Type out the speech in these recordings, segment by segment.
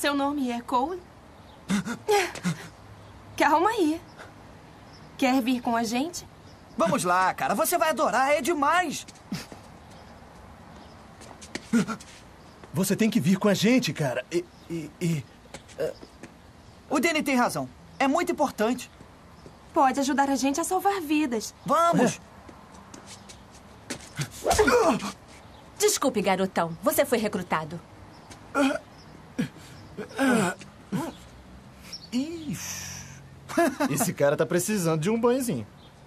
seu nome é Cole? Calma aí. Quer vir com a gente? Vamos lá, cara. Você vai adorar. É demais. Você tem que vir com a gente, cara. O Danny tem razão. É muito importante. Pode ajudar a gente a salvar vidas. Vamos. Desculpe, garotão. Você foi recrutado. Esse cara tá precisando de um banhozinho.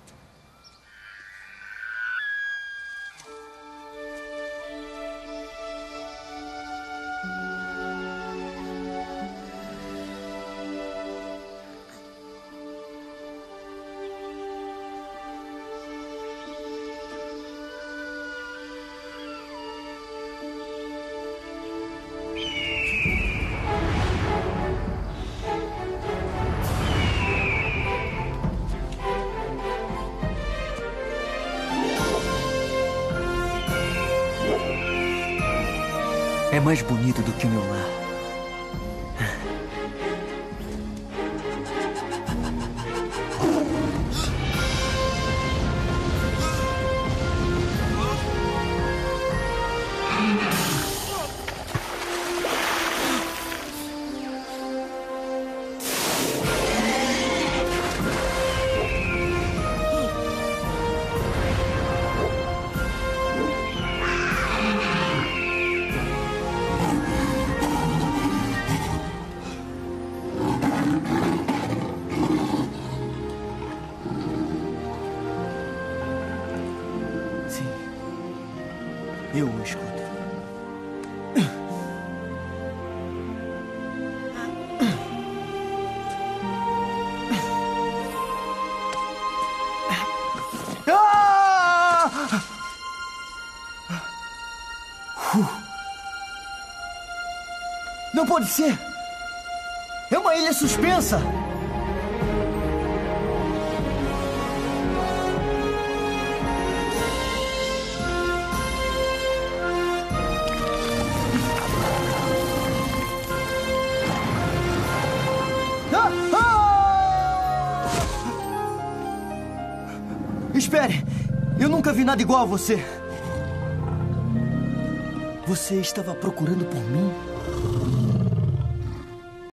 É mais bonito do que o meu lar. Eu o escuto. Não pode ser! É uma ilha suspensa! Espere! Eu nunca vi nada igual a você. Você estava procurando por mim?